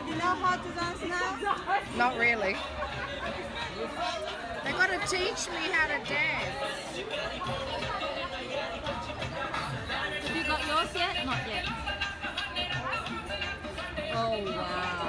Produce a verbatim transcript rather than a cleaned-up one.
You know how to dance now? Not really. They've got to teach me how to dance. Have you got yours yet? Not yet. Oh wow.